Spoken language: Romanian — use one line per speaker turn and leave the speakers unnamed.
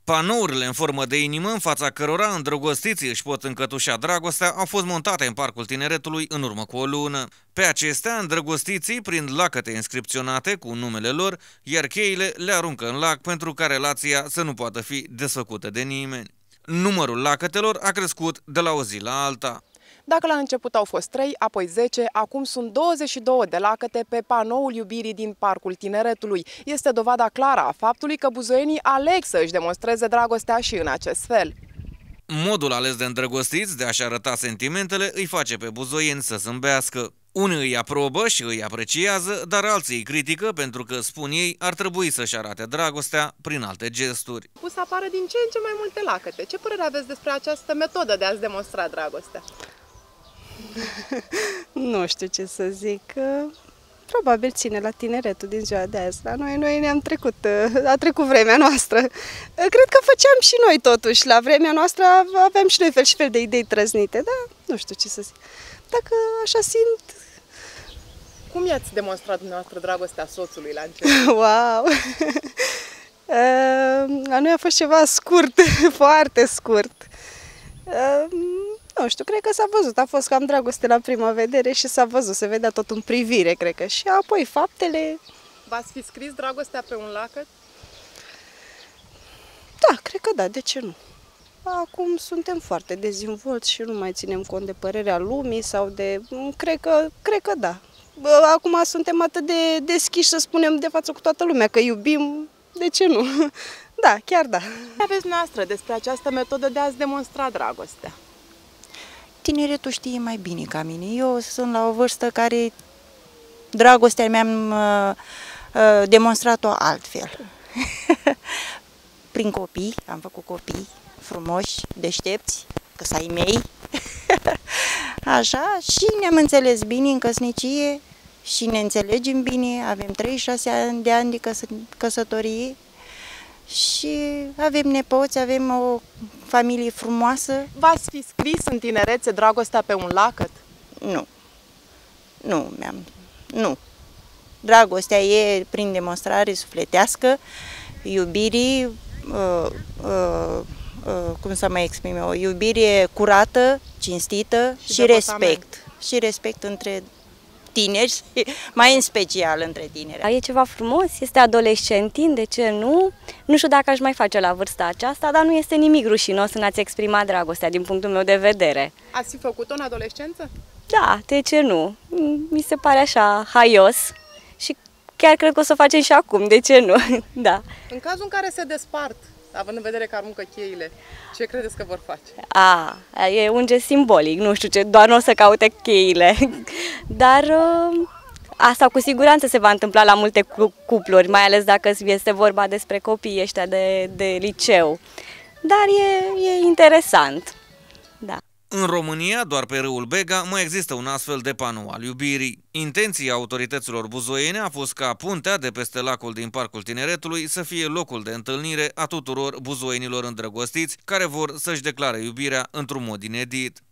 Panourile în formă de inimă, în fața cărora îndrăgostiții își pot încătușa dragostea, au fost montate în Parcul Tineretului în urmă cu o lună. Pe acestea, îndrăgostiții prind lacăte inscripționate cu numele lor, iar cheile le aruncă în lac pentru ca relația să nu poată fi desfăcută de nimeni. Numărul lacătelor a crescut de la o zi la alta.
Dacă la început au fost 3, apoi 10, acum sunt 22 de lacăte pe panoul iubirii din Parcul Tineretului. Este dovada clară a faptului că buzoienii aleg să își demonstreze dragostea și în acest fel.
Modul ales de îndrăgostiți de a-și arăta sentimentele îi face pe buzoieni să zâmbească. Unii îi aprobă și îi apreciază, dar alții îi critică pentru că, spun ei, ar trebui să-și arate dragostea prin alte gesturi.
Pus să apară din ce în ce mai multe lacăte. Ce părere aveți despre această metodă de a-ți demonstra dragostea?
Nu știu ce să zic. Probabil ține la tineretul din ziua de azi. La noi ne-am trecut, a trecut vremea noastră. Cred că făceam și noi totuși. La vremea noastră aveam și noi fel și fel de idei trăznite, dar nu știu ce să zic. Dacă așa simt...
Cum i-ați demonstrat dumneavoastră dragostea soțului la început?
Wow! La noi a fost ceva scurt, foarte scurt. Nu știu, cred că s-a văzut, a fost cam dragoste la prima vedere și s-a văzut, se vedea tot în privire, cred că. Și apoi faptele...
V-ați fi scris dragostea pe un lacăt?
Da, cred că da, de ce nu? Acum suntem foarte dezvolți și nu mai ținem cont de părerea lumii sau de... Cred că da. Acum suntem atât de deschiși să spunem de față cu toată lumea că iubim, de ce nu? Da, chiar da.
Ce aveți noastră despre această metodă de a-ți demonstra dragostea?
Tineretul știe mai bine ca mine. Eu sunt la o vârstă care dragostea mi-am demonstrat-o altfel. Prin copii, am făcut copii frumoși, deștepți, că s-ai mei. Așa, și ne-am înțeles bine în căsnicie și ne înțelegem bine. Avem 36 de ani de căsătorie și avem nepoți, avem o familie frumoasă.
V-ați fi scris în tinerețe dragostea pe un lacăt?
Nu. Nu. Dragostea e prin demonstrare sufletească, iubirii, cum să mai exprim eu, o iubire curată, cinstită și respect. Și respect între tineri, mai în special între tineri.
E ceva frumos, este adolescentin, de ce nu? Nu știu dacă aș mai face la vârsta aceasta, dar nu este nimic rușinos în a-ți exprima dragostea, din punctul meu de vedere.
Ați fi făcut-o în adolescență?
Da, de ce nu? Mi se pare așa haios și chiar cred că o să o facem și acum, de ce nu? Da.
În cazul în care se despart, având în vedere că aruncă cheile, ce credeți că vor face?
E un gest simbolic, nu știu ce, doar nu o să caute cheile. Dar asta cu siguranță se va întâmpla la multe cupluri, mai ales dacă este vorba despre copiii ăștia de liceu. Dar e interesant, da.
În România, doar pe râul Bega, mai există un astfel de panou al iubirii. Intenția autorităților buzoiene a fost ca puntea de peste lacul din Parcul Tineretului să fie locul de întâlnire a tuturor buzoienilor îndrăgostiți care vor să-și declare iubirea într-un mod inedit.